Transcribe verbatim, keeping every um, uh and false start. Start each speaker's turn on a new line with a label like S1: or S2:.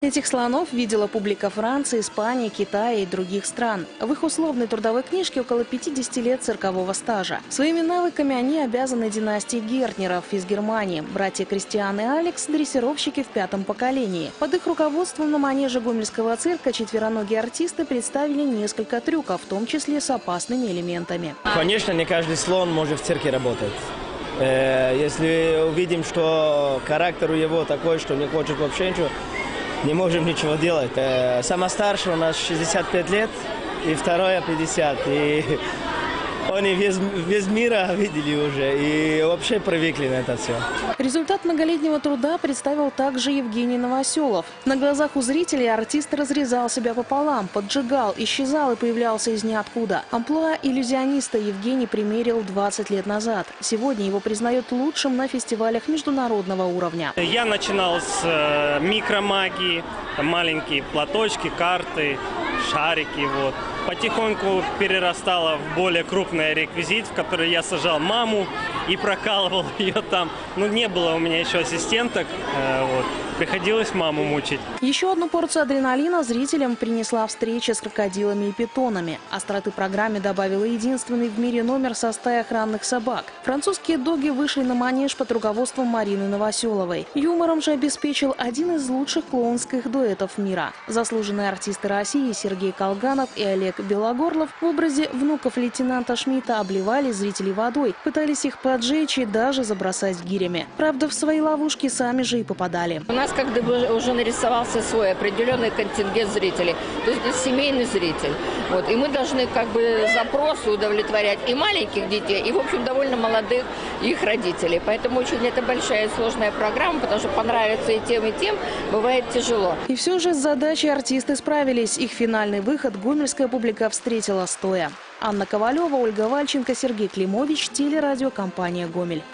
S1: Этих слонов видела публика Франции, Испании, Китая и других стран. В их условной трудовой книжке около пятидесяти лет циркового стажа. Своими навыками они обязаны династии Гертнеров из Германии. Братья Кристиан и Алекс – дрессировщики в пятом поколении. Под их руководством на манеже гомельского цирка четвероногие артисты представили несколько трюков, в том числе с опасными элементами.
S2: Конечно, не каждый слон может в цирке работать. Если увидим, что характер у его такой, что не хочет вообще ничего, не можем ничего делать. Самая старшая у нас шестьдесят пять лет, и вторая пятьдесят. И они весь, весь мира видели уже и вообще привыкли на это все.
S1: Результат многолетнего труда представил также Евгений Новоселов. На глазах у зрителей артист разрезал себя пополам, поджигал, исчезал и появлялся из ниоткуда. Амплуа иллюзиониста Евгений примерил двадцать лет назад. Сегодня его признают лучшим на фестивалях международного уровня.
S3: Я начинал с микромагии, маленькие платочки, карты, шарики. Вот. Потихоньку перерастало в более крупный реквизит, в который я сажал маму и прокалывал ее там. Ну, не было у меня еще ассистенток, вот. Приходилось маму мучить.
S1: Еще одну порцию адреналина зрителям принесла встреча с крокодилами и питонами. Остроты программе добавила единственный в мире номер со стаей охранных собак. Французские доги вышли на манеж под руководством Марины Новоселовой. Юмором же обеспечил один из лучших клоунских дуэтов мира. Заслуженные артисты России Сергей Колганов и Олег Белогорлов в образе внуков лейтенанта Шмидта обливали зрителей водой, пытались их поджечь и даже забросать гирями. Правда, в свои ловушки сами же и попадали.
S4: У нас как бы уже нарисовался свой определенный контингент зрителей, то есть это семейный зритель. Вот. И мы должны как бы запросы удовлетворять и маленьких детей, и, в общем, довольно молодых их родителей. Поэтому очень это большая и сложная программа, потому что понравится и тем, и тем, бывает тяжело.
S1: И все же с задачей артисты справились. Их финальный выход гомельская публика встретила стоя. Анна Ковалева, Ольга Вальченко, Сергей Климович, телерадиокомпания «Гомель».